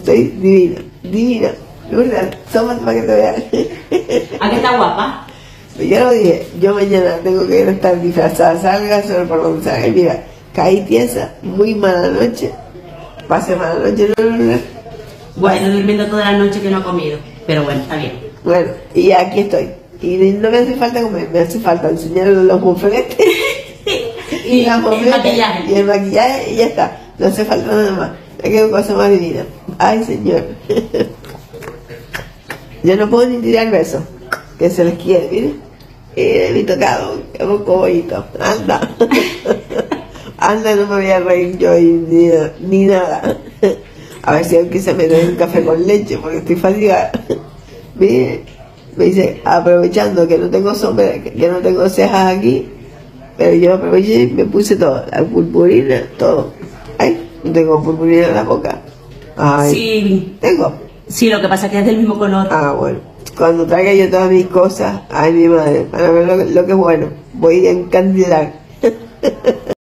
estoy divina, divina. Lourdes, tómate para que te veas. ¿A qué está guapa? Yo lo dije, yo mañana tengo que estar disfrazada, salga solo por donde salga. Y mira, caí tiesa, muy mala noche, pasé mala noche, no. Bueno, durmiendo toda la noche que no he comido, pero bueno, está bien. Bueno, y aquí estoy. Y no me hace falta comer, me hace falta enseñar los mofletes Y las el mofletes maquillaje. y el maquillaje y ya está. No hace falta nada más. Me quedo cosa más divina. Ay, señor. Yo no puedo ni tirar besos, que se les quiere, mire. Mi tocado, qué bonito. Anda. Anda, no me voy a reír yo ni nada. A ver si aunque se me doy un café con leche, porque estoy fatigada. Mire, me dice, aprovechando que no tengo sombra, que no tengo cejas aquí, pero yo aproveché y me puse todo, la purpurina, todo. Ay, no tengo purpurina en la boca. Ay, Sí, tengo. sí, lo que pasa es que es del mismo color. Ah, bueno. Cuando traiga yo todas mis cosas, ay, mi madre, para ver lo que es bueno, voy a encandilar.